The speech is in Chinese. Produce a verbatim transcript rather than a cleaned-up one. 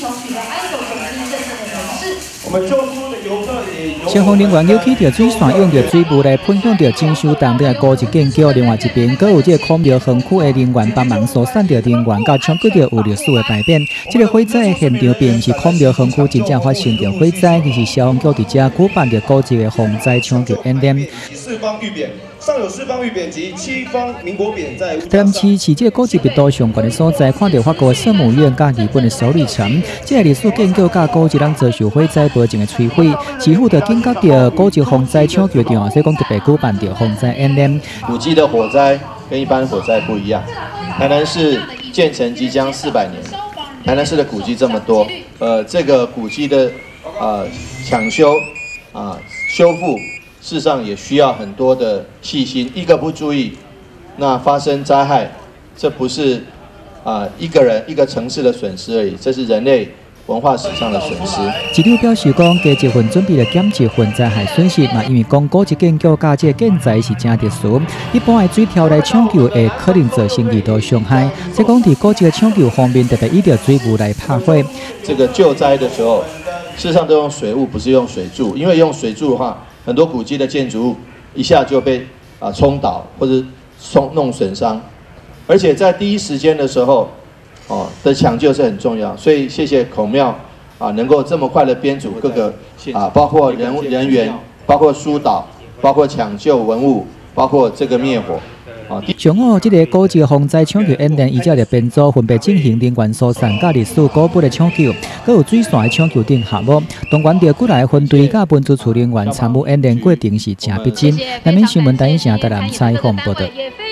球取得安守总经认证的人士。 我们救出的游客也有。 消防人员要起着水线，用着水雾来喷向着真相当中的高级建筑。另外一边，阁有这个孔庙园区的人员帮忙疏散着人员，甲抢救着有历史的牌匾。这个火灾的现场并不是孔庙园区真正发生着火灾，而是消防局伫遮举办着高级的防灾抢救演练。 四方玉匾，上有四方玉匾及七方民国匾在。 台南市是这个高级密度上悬的所在，看到法国圣母院甲日本的首里城，这个历史建筑甲高级人遭受火灾报警的摧毁。市府就警觉着高级防灾抢救场，所以讲特别举办着防灾演练。 古迹的火灾跟一般火灾不一样，台南市建成即将四百年，台南市的古迹这么多，呃，这个古迹的呃抢修啊、呃、修复，事实上也需要很多的细心，一个不注意，那发生灾害，这不是啊、呃、一个人一个城市的损失而已，这是人类文化史上的损失。 市长表示讲，加一份准备来减少份灾害损失嘛，因为讲高级建筑加这建材是真特殊，一般的水条来抢救会可能造成二度伤害。所以讲，伫高级的抢救方面，特别依照水雾来拍火。 这个救灾的时候，事实上都用水雾，不是用水柱，因为用水柱的话，很多古迹的建筑物一下就被啊冲倒或者冲弄损伤，而且在第一时间的时候。哦的抢救是很重要，所以谢谢孔庙啊，能够这么快的编组各个啊，包括人人员，包括疏导，包括抢救文物，包括这个灭火。啊， 上午这个高级防灾抢救演练，依照着编组分别进行人员疏散、甲历史古物的抢救，还有水线的抢救等项目。当然，着过来分队甲分支处人员参与演练过程是真逼真。南面新闻台影城台南采访报道。